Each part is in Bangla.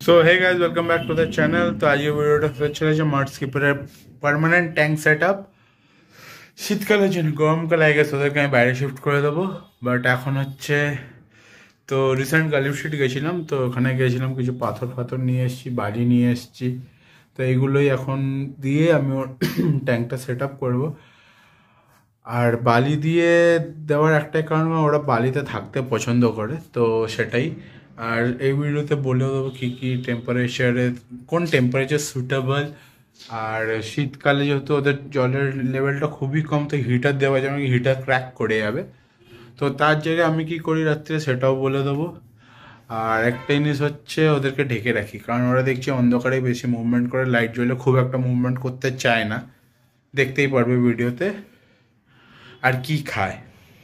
So hey guys welcome back to the channel. तो आज ये ভিডিওটা হচ্ছে যে মার্টস্কিপারের পার্মানেন্ট ট্যাঙ্ক সেটআপ শীতকালের জন্য। গরমকালে আই গেস ওদেরকে আমি বাইরে শিফট করে দেবো, বাট এখন হচ্ছে তো রিসেন্ট গালিব শিট গেছিলাম, তো ওখানে গেছিলাম কিছু পাথর ফাথর নিয়ে এসেছি, বালি নিয়ে এসেছি। তো এইগুলোই এখন দিয়ে আমি ওর ট্যাঙ্কটা সেট আপ করবো। আর বালি দিয়ে দেওয়ার একটাই কারণ ওরা বালিতে থাকতে পছন্দ করে, তো সেটাই। আর এই ভিডিওতে বলেও দেবো কী কী টেম্পারেচারে কোন টেম্পারেচার সুটেবল। আর শীতকালে যেহেতু ওদের জলের লেভেলটা খুবই কম, তো হিটার দেওয়া যেমন হিটার ক্র্যাক করে যাবে, তো তার জায়গায় আমি কি করি রাত্রে সেটাও বলে দেবো। আর একটা জিনিস হচ্ছে ওদেরকে ঢেকে রাখি, কারণ ওরা দেখছি অন্ধকারে বেশি মুভমেন্ট করে, লাইট জ্বলে খুব একটা মুভমেন্ট করতে চায় না, দেখতেই পারবে ভিডিওতে। আর কি খায়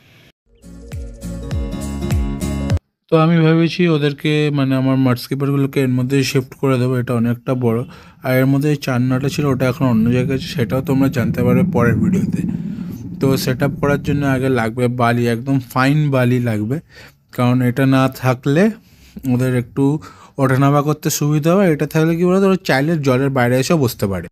তো আমি ভেবেছি ওদেরকে মানে আমার মার্টস্কিপারগুলোকে এর মধ্যে শিফট করে দেবো। এটা অনেকটা বড়, আর এর মধ্যে যে চান্নাটা ছিল ওটা এখন অন্য জায়গায় আছে, সেটাও তোমরা জানতে পারবে পরের ভিডিওতে। তো সেট আপ করার জন্য আগে লাগবে বালি, একদম ফাইন বালি লাগবে, কারণ এটা না থাকলে ওদের একটু ওঠানামা করতে সুবিধা হবে। এটা থাকলে কি বলতো, ওরা চাইলে জলের বাইরে এসে বসতে পারে।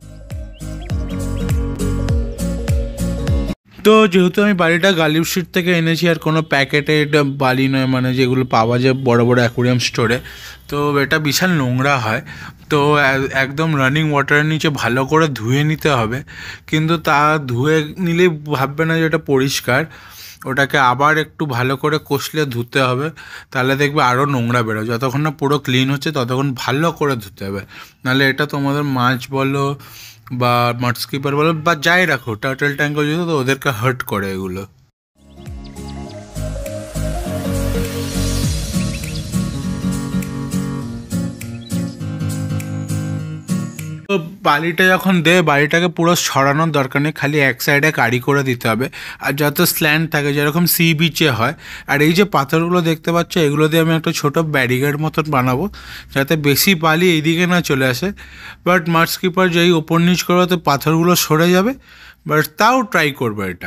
তো যেহেতু আমি বালিটা গালিব শিট থেকে এনেছি, আর কোনো প্যাকেটে এটা বালি নয়, মানে যেগুলো পাওয়া যায় বড় বড় অ্যাকোরিয়াম স্টোরে, তো এটা বিশাল নোংরা হয়। তো একদম রানিং ওয়াটারের নিচে ভালো করে ধুয়ে নিতে হবে, কিন্তু তা ধুয়ে নিলেই ভাববে না যে এটা পরিষ্কার। ওটাকে আবার একটু ভালো করে কষলে ধুতে হবে, তাহলে দেখবে আরও নোংরা বেরোয়। যতক্ষণ না পুরো ক্লিন হচ্ছে ততক্ষণ ভালো করে ধুতে হবে, নাহলে এটা তোমাদের মাছ বলো বা মার্টস্কিপার বলো বা যাই রাখো, টার্টল ট্যাঙ্কও যেহেতু, তো ওদেরকে হার্ট করে এগুলো। তো বালিটা যখন দেয়, বালিটাকে পুরো ছড়ানোর দরকার নেই, খালি এক সাইডে কারি করে দিতে হবে। আর যত স্ল্যান্ড থাকে যেরকম সি বিচে হয়। আর এই যে পাথরগুলো দেখতে পাচ্ছ, এগুলো দিয়ে আমি একটা ছোটো ব্যারিকেড মতন বানাবো, যাতে বেশি বালি এইদিকে না চলে আসে। বাট মার্টস্কিপার যেই ওপর নিচ করবে তো পাথরগুলো সরে যাবে, বাট তাও ট্রাই করবে এটা।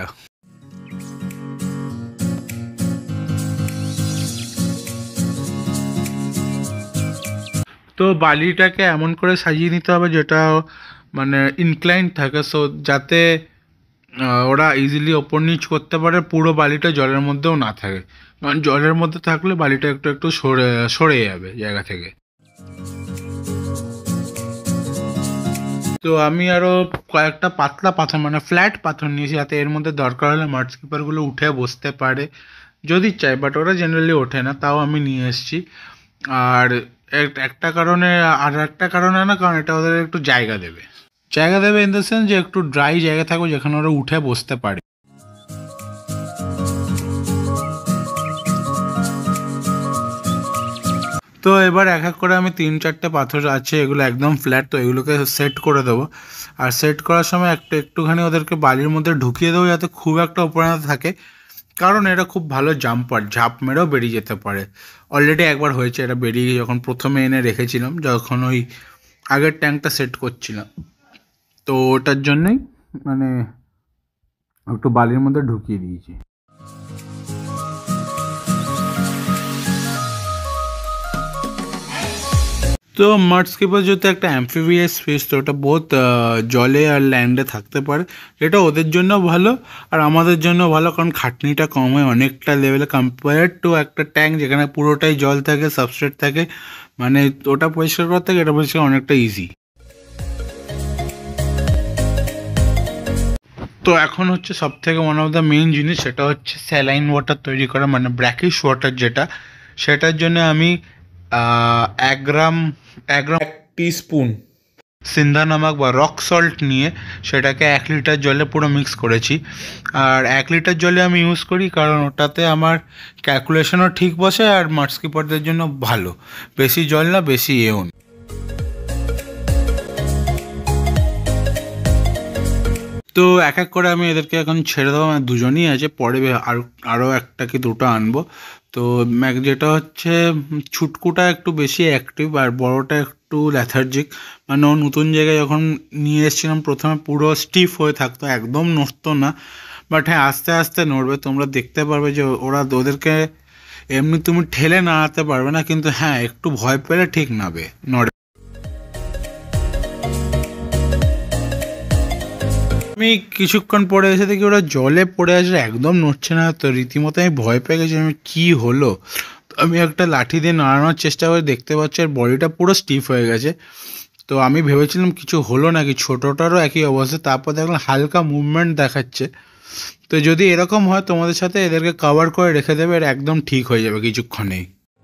তো বালিটাকে এমন করে সাজিয়ে নিতে হবে যেটা মানে ইনক্লাইন থাকে, সো যাতে ওরা ইজিলি ওপর নিচ করতে পারে, পুরো বালিটা জলের মধ্যেও না থাকে। কারণ জলের মধ্যে থাকলে বালিটা একটু একটু সরে সরে যাবে জায়গা থেকে। তো আমি আরও কয়েকটা পাতলা পাথর মানে ফ্ল্যাট পাথর নিয়েছি, যাতে এর মধ্যে দরকার হলে মার্টস্কিপারগুলো উঠে বসতে পারে যদি চাই, বাট ওরা জেনারেলি ওঠে না, তাও আমি নিয়ে এসেছি। আর একটা কারণে, আর একটা কারণে না, কারণ এটা ওদের একটু জায়গা দেবে ইন দ্য সেন্স যে একটু ড্রাই জায়গা থাকবে যেখানে ওরা উঠে বসতে পারে। তো এবার এক এক করে আমি 3-4টে পাথর আছে, এগুলো একদম ফ্ল্যাট, তো এগুলোকে সেট করে দেবো। আর সেট করার সময় একটুখানি ওদেরকে বালির মধ্যে ঢুকিয়ে দেবো, যাতে খুব একটা উপরে না থাকে, কারণ এটা খুব ভালো জাম্পার, ঝাঁপ মেরেও বেরিয়ে যেতে পারে। অলরেডি একবার হয়েছে এটা বেরিয়ে, যখন প্রথমে এনে রেখেছিলাম, যখন ওই আগের ট্যাঙ্কটা সেট করছিলাম, তো ওটার জন্যই মানে একটু বালির মধ্যে ঢুকিয়ে দিয়েছি। তো মার্টস্কিপার যেহেতু একটা অ্যাম্ফিবিয়াস ফিশ, তো ওটা বহুত জলে আর ল্যান্ডে থাকতে পারে, এটা ওদের জন্য ভালো আর আমাদের জন্য ভালো, কারণ খাটনিটা কম হয় অনেকটা লেভেলে কম্পেয়ার টু একটা ট্যাঙ্ক যেখানে পুরোটাই জল থাকে, সাবস্ট্রেট থাকে, মানে ওটা পরিষ্কার করার থেকে এটা পরিষ্কার অনেকটা ইজি। তো এখন হচ্ছে সব থেকে ওয়ান অফ দ্য মেইন জিনিস, সেটা হচ্ছে স্যালাইন ওয়াটার তৈরি করা, মানে ব্র্যাকিশ ওয়াটার যেটা, সেটার জন্য আমি 1 গ্রাম 1 টিস্পুন সিন্ধা নামক বা রক সল্ট নিয়ে সেটাকে 1 লিটার জলে পুরো মিক্স করেছি। আর 1 লিটার জলে আমি ইউজ করি কারণ ওটাতে আমার ক্যালকুলেশনও ঠিক বসে, আর মার্টস্কিপারদের জন্য ভালো, বেশি জল না বেশি এও না। তো এক এক করে আমি এদেরকে এখন ছেড়ে দেবো, মানে দুজনই আছে, পরে আরও একটা কি দুটো আনবো। তো যেটা হচ্ছে ছুটকুটা একটু বেশি অ্যাক্টিভ আর বড়টা একটু ল্যাথার্জিক, মানে ও নতুন জায়গায় যখন নিয়ে এসেছিলাম প্রথমে পুরো স্টিফ হয়ে থাকতো, একদম নড়তো না, বাট হ্যাঁ আস্তে আস্তে নড়বে, তোমরা দেখতে পারবে যে ওদেরকে এমনি তুমি ঠেলে নাড়াতে পারবে না, কিন্তু হ্যাঁ একটু ভয় পেলে ঠিক নড়ে। আমি কিছুক্ষণ পরে এসে দেখি ওরা জলে পড়ে আছে, একদম নড়ছে না। তো রীতিমতো আমি ভয় পেয়ে গেছি, আমি কী হলো। তো আমি একটা লাঠি দিয়ে নাড়ানোর চেষ্টা করে দেখতে পাচ্ছি আর বডিটা পুরো স্টিফ হয়ে গেছে। তো আমি ভেবেছিলাম কিছু হলো নাকি, ছোটোটারও একই অবস্থা। তারপর দেখলাম হালকা মুভমেন্ট দেখাচ্ছে। তো যদি এরকম হয় তোমাদের সাথে এদেরকে কভার করে রেখে দেবে, আর একদম ঠিক হয়ে যাবে কিছুক্ষণেই।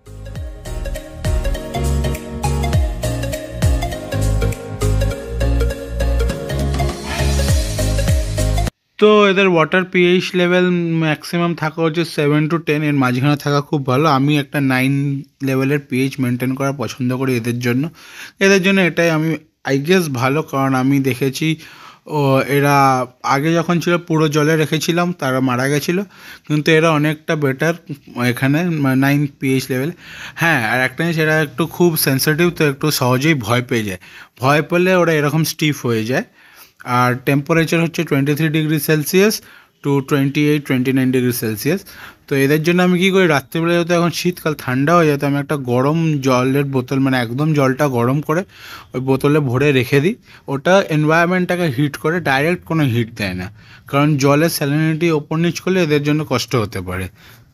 তো এদের ওয়াটার পিএইচ লেভেল ম্যাক্সিমাম থাকা হচ্ছে 7 to 10, এর মাঝখানে থাকা খুব ভালো। আমি একটা 9 লেভেলের পিএইচ মেনটেন করা পছন্দ করি এদের জন্য এটাই আমি আই গেস ভালো, কারণ আমি দেখেছি ও এরা আগে যখন ছিল পুরো জলে রেখেছিলাম তারা মারা গেছিলো, কিন্তু এরা অনেকটা বেটার এখানে 9 পিএইচ লেভেল। হ্যাঁ, আর একটা জিনিস, এরা একটু খুব সেন্সিটিভ, তো একটু সহজেই ভয় পেয়ে যায়। ভয় পেলে ওরা এরকম স্টিফ হয়ে যায়। আর টেম্পারেচার হচ্ছে 23°C টু 28-29°C। তো এদের জন্য আমি কী করি, রাত্রিবেলা যেহেতু এখন শীতকাল ঠান্ডা হয়ে যেত, আমি একটা গরম জলের বোতল, মানে একদম জলটা গরম করে ওই বোতলে ভরে রেখে দিই। ওটা এনভায়রনমেন্টটাকে হিট করে, ডাইরেক্ট কোনো হিট দেয় না, কারণ জলের স্যালিনিটি ওপর নিচ করলে এদের জন্য কষ্ট হতে পারে।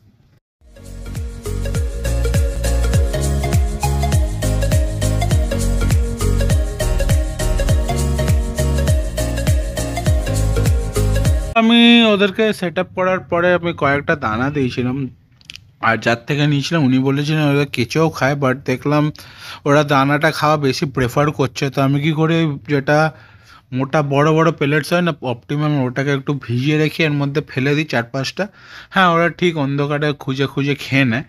আমি ওদেরকে সেট আপ করার পরে আমি কয়েকটা দানা দিয়েছিলাম, আর যার থেকে নিয়েছিলাম উনি বলেছিলেন ওরা কেঁচোও খায়, বাট দেখলাম ওরা দানাটা খাওয়া বেশি প্রেফার করছে। তো আমি কী করি, যেটা মোটা বড় বড় পেলেটস হয় না অপটিমাম, ওটাকে একটু ভিজিয়ে রেখে এর মধ্যে ফেলে দিই 4-5টা। হ্যাঁ, ওরা ঠিক অন্ধকারে খুঁজে খুঁজে খেয়ে নেয়।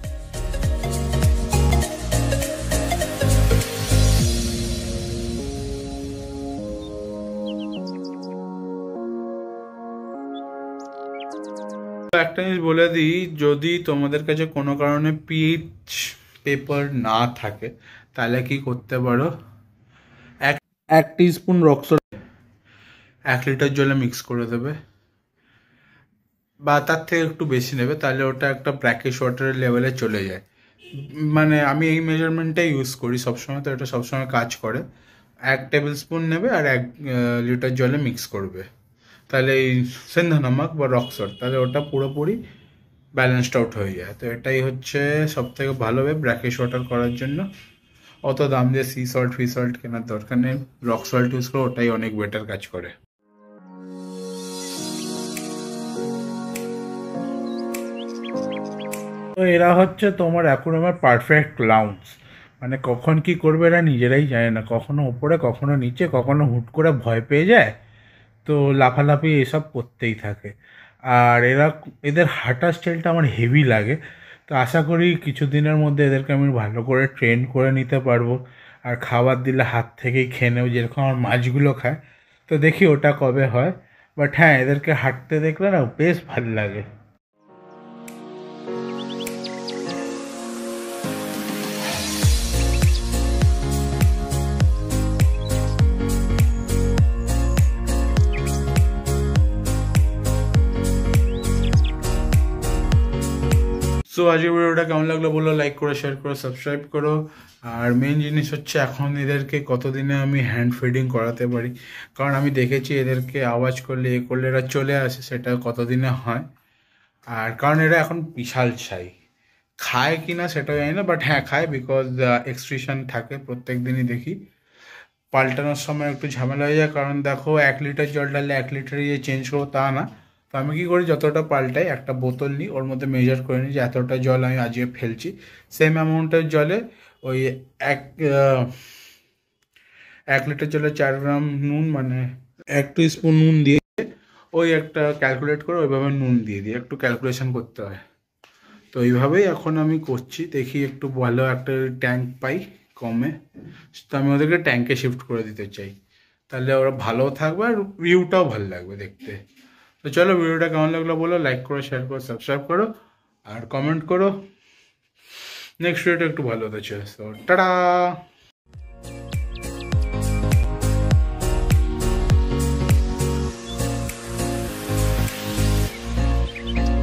একটা জিনিস বলে দিই, যদি তোমাদের কাছে কোনো কারণে পিএইচ পেপার না থাকে তাহলে কি করতে পারো, এক টিস্পুন রক সল্ট 1 লিটার জলে মিক্স করে দেবে, বা তার থেকে একটু বেশি নেবে, তাহলে ওটা একটা ব্র্যাকিশ ওয়াটারের লেভেলে চলে যায়। মানে আমি এই মেজারমেন্টটাই ইউজ করি সবসময়, তো এটা সবসময় কাজ করে। 1 টেবিল স্পুন নেবে আর 1 লিটার জলে মিক্স করবে, তাহলে এই সেন্ধা নামক বা রক সল্ট, তাহলে ওটা পুরোপুরি ব্যালেন্সড আউট হয়ে যায়। তো এটাই হচ্ছে সব থেকে ভালো ওয়ে ব্র্যাকিশ ওয়াটার করার জন্য। অত দাম দিয়ে সি সল্ট ফি সল্ট কেনার দরকার নেই, রক সল্ট ইউজ করে ওটাই অনেক বেটার কাজ করে। তো এরা হচ্ছে তোমার অ্যাকুয়ারিয়ামের পারফেক্ট ক্লাউনস, মানে কখন কি করবে এরা নিজেরাই জানে না, কখনো ওপরে কখনো নিচে, কখনো হুট করে ভয় পেয়ে যায়, তো লাফালাফি এসব করতেই থাকে। আর এদের হাঁটার স্টাইলটা আমার হেভি লাগে। তো আশা করি কিছুদিনের মধ্যে এদেরকে আমি ভালো করে ট্রেন করে নিতে পারবো, আর খাবার দিলে হাত থেকেই খেয়ে নেব, যেরকম আমার মাছগুলো খায়। তো দেখি ওটা কবে হয়, বাট হ্যাঁ এদেরকে হাঁটতে দেখলে না বেশ ভালো লাগে। সো আজকের ভিডিওটা কেমন লাগলো বলো, লাইক করো, শেয়ার করো, সাবস্ক্রাইব করো। আর মেন জিনিস হচ্ছে এখন এদেরকে কতদিনে আমি হ্যান্ড ফিডিং করাতে পারি, কারণ আমি দেখেছি এদেরকে আওয়াজ করলে করলে এরা চলে আসে, সেটা কতদিনে হয়। আর কারণ এরা এখন বিশাল ছাই, খায় কি না সেটা জানি না, বাট হ্যাঁ খায়, বিকজ এক্সট্রিশন থাকে প্রত্যেক দিনই দেখি। পাল্টানোর সময় একটু ঝামেলা হয়ে যায়, কারণ দেখো 1 লিটার জল ঢাললে 1 লিটারই যে চেঞ্জ করবো তা না। তো আমি কী করি, যতটা পাল্টাই একটা বোতল নিই, ওর মধ্যে মেজার করে নিই যে এতটা জল আমি আজকে ফেলছি, সেম অ্যামাউন্টের জলে ওই 1 লিটার জলে 4 গ্রাম নুন, মানে 1 স্পুন নুন দিয়ে ওই একটা ক্যালকুলেট করে ওইভাবে নুন দিয়ে দিই, একটু ক্যালকুলেশন করতে হয়। তো এইভাবেই এখন আমি করছি, দেখি একটু ভালো একটা ট্যাঙ্ক পাই কমে, তো আমি ওদেরকে ট্যাঙ্কে শিফট করে দিতে চাই, তাহলে ওরা ভালো থাকবে আর ভিউটাও ভালো লাগবে দেখতে। তো চলো, ভিডিওটা কেমন লাগলো বলো, লাইক করো, শেয়ার করো, সাবস্ক্রাইব করো, আর কমেন্ট করো। নেক্সট ভিডিওটা একটু ভালো হতে চাই। তো টাটা।